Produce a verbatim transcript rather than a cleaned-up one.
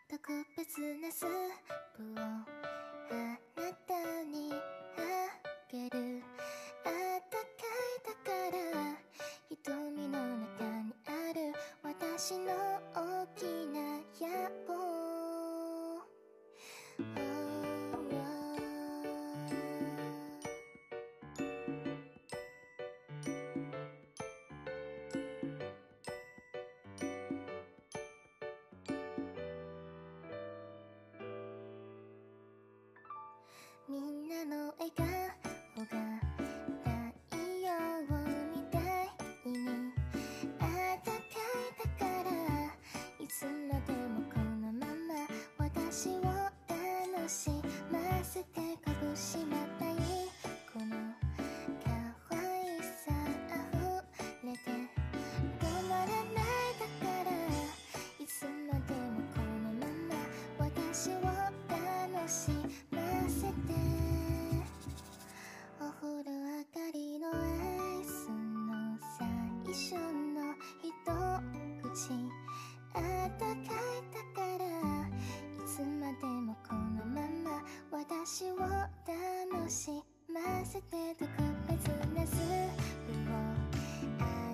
特別なスープをあなたにあげる。あったかい宝、瞳の中にある私の大きな野望。みんなの笑顔が太陽みたいにあったかい宝、いつまでもこのまま私を楽しませて隠しまったいこの可愛さ溢れて止まらないだから、いつまでもこのまま私を楽しませて。お風呂上がりのアイスの最初の一口、あったかい宝、いつまでもこのまま私を楽しませて。特別なスープを